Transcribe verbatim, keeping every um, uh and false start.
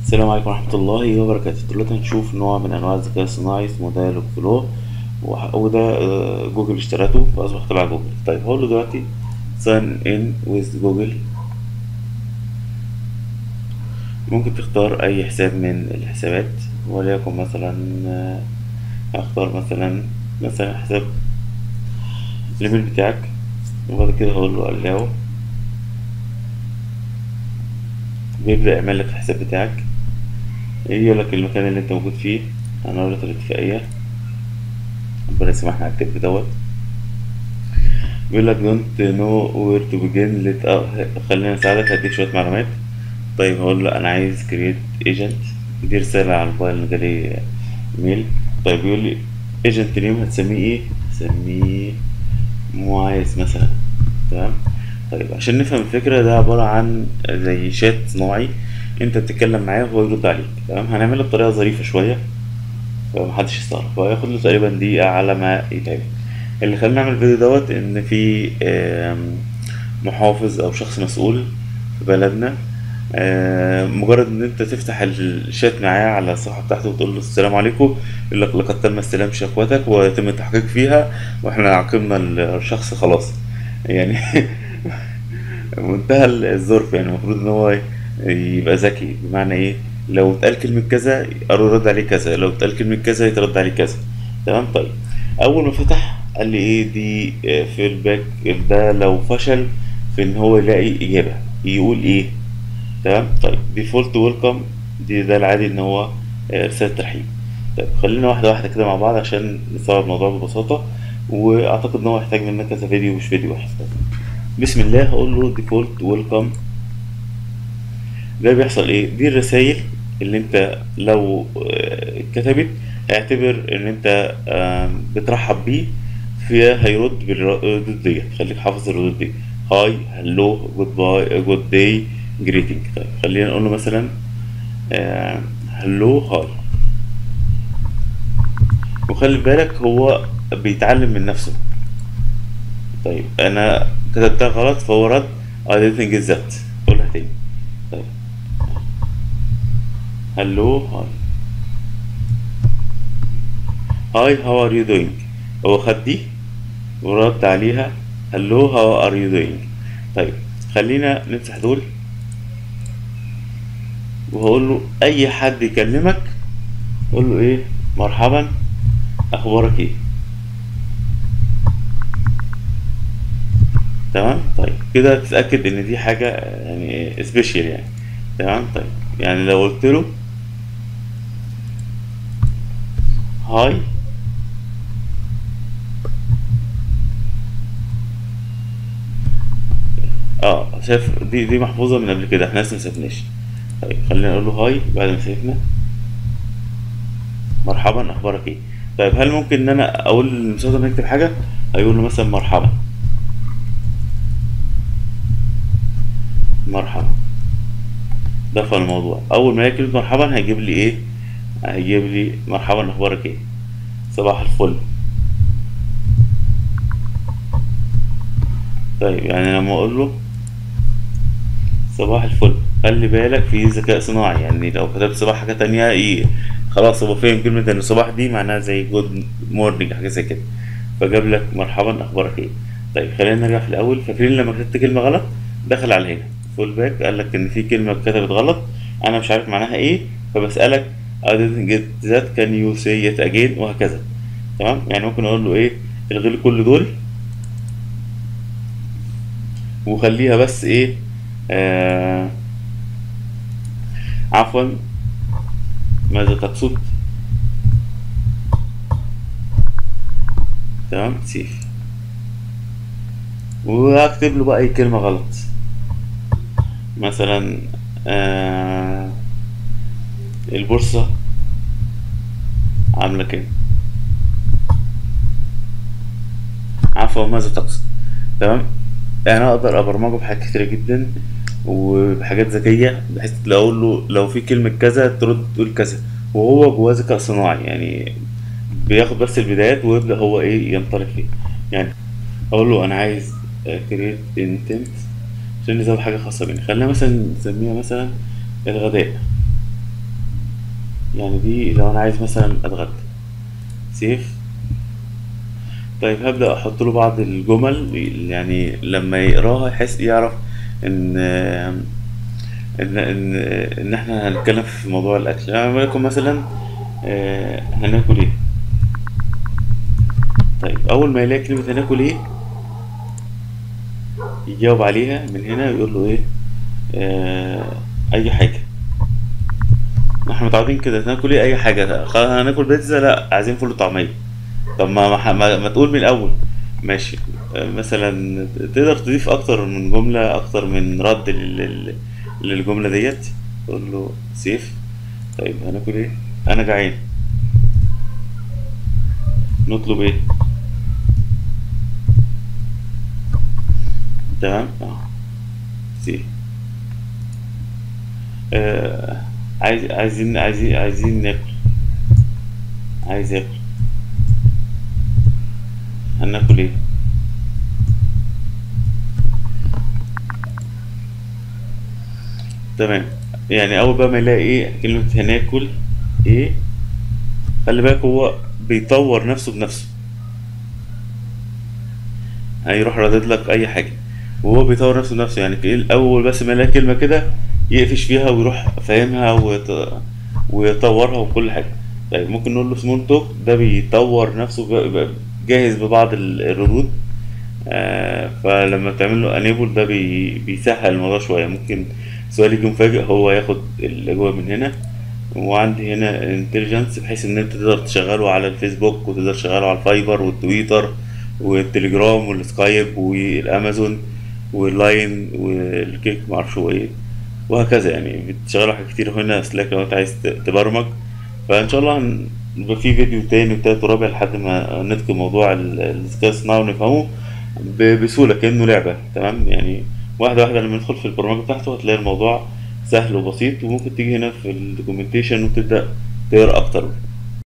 السلام عليكم ورحمة الله وبركاته. دلوقتي هنشوف نوع من أنواع الذكاء الصناعي اسمه دايالوج فلو، وح- وده آه، جوجل اشترته فأصبح تبع جوجل. طيب هقول له دلوقتي sign in with جوجل. ممكن تختار أي حساب من الحسابات، وليكن مثلا آه، هختار مثلا مثلا حساب الإيميل بتاعك، وبعد كده هقول له allow. بيبدأ يعمل لك الحساب بتاعك، يقول لك المكان اللي انت موجود فيه. انا هقول لك الاتفاقية، ربنا يسامحنا على الكتب دوت. بيقول لك don't know where to begin let uh, خلينا نساعدك، هديك شوية معلومات. طيب هقول له أنا عايز create agent. دي رسالة على الموبايل اللي جالي ميل. طيب بيقول لي agent name هتسميه ايه؟ هسميه معاذ مثلا. تمام. طيب عشان نفهم الفكرة، ده عبارة عن زي شات صناعي، انت بتتكلم معاه وهو يرد عليك. تمام. هنعملها بطريقة ظريفة شوية فمحدش يستغرب، وهياخد له تقريبا دقيقة على ما يتعمل. اللي خلاني اعمل الفيديو دوت ان في آم، محافظ او شخص مسؤول في بلدنا، آم، مجرد ان انت تفتح الشات معاه على الصفحه بتاعته وتقول له السلام عليكم، يقول لك لقد تم استلام شكوتك ويتم التحقيق فيها، واحنا عاقبنا الشخص خلاص يعني. منتهى الظرف. يعني المفروض ان هو يبقى ذكي، بمعنى ايه؟ لو اتقال كلمة كذا يرد عليه كذا، لو اتقال كلمة كذا يترد عليه كذا. تمام. طيب اول ما فتح قال لي ايه دي فيدباك، ده لو فشل في ان هو يلاقي اجابة يقول ايه. تمام. طيب ديفولت ويلكم، دي ده العادي ان هو آه، رسالة ترحيب. طيب خلينا واحدة واحدة كده مع بعض عشان نستوعب الموضوع ببساطة، واعتقد ان هو يحتاج مننا كذا فيديو مش فيديو واحد. بسم الله هقول له ديفولت ويلكم. ده بيحصل ايه؟ دي الرسائل اللي انت لو آه، اتكتبت اعتبر ان انت آم، بترحب بيه، فيها هيرد بالردود ديت. خليك حافظ الردود دي: هاي، هلو، جود باي، جود داي، جريتنج. طيب خلينا نقول له مثلا هلو هاي. وخلي بالك هو بيتعلم من نفسه. طيب انا كتبتها غلط فهو رد I didn't get that. قولها تاني. طيب هلو هاي، هاي هاو ار يو دوينج. هو خد دي ورد عليها هلو هاو ار يو دوينج. طيب خلينا نمسح دول، وهقول له اي حد يكلمك قول له ايه؟ مرحبا، اخبارك ايه؟ تمام. طيب كده تتاكد ان دي حاجه يعني سبيشال يعني. تمام. طيب يعني لو قلت له هاي، اه شايف دي دي محفوظه من قبل كده، احنا لسه مسافناش. طيب خلينا نقول له هاي بعد ما سيبنا مرحبا، اخبارك ايه؟ طيب هل ممكن ان انا اقول للمستخدم يكتب حاجه؟ هيقول له مثلا مرحبا، مرحبا. ده في الموضوع اول ما يكتب مرحبا هيجيب لي ايه؟ هيجيب لي مرحبا، اخبارك ايه؟ صباح الفل. طيب يعني لما اقول له صباح الفل، خلي بالك في ذكاء صناعي، يعني لو كتبت صباح حاجه تانية ايه، خلاص هو فاهم كلمه ان صباح دي معناها زي جود مورنينج، حاجه زي كده، فجاب لك مرحبا، اخبارك ايه؟ طيب خلينا نرجع في الاول. فاكرين لما كتبت كلمه غلط دخل على هنا فول باك، قال لك ان في كلمه اتكتبت غلط، انا مش عارف معناها ايه، فبسالك I didn't get that can you say it again، وهكذا. تمام. يعني ممكن اقول له ايه؟ الغي لي كل دول وخليها بس ايه، آه عفوا، ماذا تقصد؟ تمام. سيف. وهكتب له بقى اي كلمه غلط، مثلا آه البورصه عامله كده، عفوا ماذا تقصد؟ تمام. انا اقدر ابرمجه بحاجات كتيره جدا وبحاجات ذكيه، بحيث لو اقول له لو في كلمه كذا ترد تقول كذا، وهو جواه ذكاء صناعي يعني، بياخد بس البدايات ويبدا هو ايه ينطلق فيه. يعني اقول له انا عايز كريت انتنت عشان نزود حاجه خاصه بينا، خلينا مثلا نسميها مثلا الغداء. يعني دي لو انا عايز مثلا اتغدى. سيف. طيب هبدأ احط له بعض الجمل، يعني لما يقراها يحس يعرف ان ان ان ان احنا هنتكلم في موضوع الاكل. يعني وليكن مثلا آه، هناكل ايه. طيب اول ما يلاقي كلمة هناكل ايه يجاوب عليها من هنا ويقول له ايه، آه اي حاجة. احنا متعودين كده هناكل ايه، اي حاجة. خلاص هناكل بيتزا، لا عايزين فول وطعمية. طب ما ما, ما, ما تقول من الاول. ماشي. آه، مثلا تقدر تضيف اكتر من جملة، اكتر من رد لل- لل- للجملة ديت. تقول له سيف. طيب هناكل ايه، انا جعان. نطلب ايه. تمام اه. سيف. آه عايز عايزين عايزين عايزين ناكل. عايز اكل. هناكل ايه. تمام. يعني اول بقى ما يلاقي ايه كلمة هناكل ايه، خلي بالك هو بيطور نفسه بنفسه. هيروح ردد لك اي حاجة وهو بيطور نفسه بنفسه. يعني في الاول بس ما يلاقي كلمة كده يقفش فيها ويروح فاهمها ويط... ويطورها وكل حاجة. طيب ممكن نقول له سمول توك، ده بيطور نفسه، بيبقى جاهز ببعض ال- الردود. آه فلما تعمل له انيبل ده بي بيسهل الموضوع شويه. ممكن سؤال يجي مفاجئ هو ياخد الاجابه من هنا. وعندي هنا انتليجنس بحيث ان انت تقدر تشغله على الفيسبوك وتقدر تشغله على الفايبر والتويتر والتليجرام والسكايب والامازون واللاين والكيك معرفش هو ايه، وهكذا. يعني بتشغلوا حاجات كتير هنا سلاك لو انت عايز ت- تبرمج. فان شاء الله هن- يبقى في فيديو تاني وتالت ورابع لحد ما نتقن موضوع ال- الذكاء الصناعي ونفهمه ب- بسهولة كأنه لعبة. تمام يعني واحدة واحدة لما ندخل في البرمجة بتاعته هتلاقي الموضوع سهل وبسيط. وممكن تيجي هنا في الدوكيومنتيشن وتبدأ تقرا أكتر.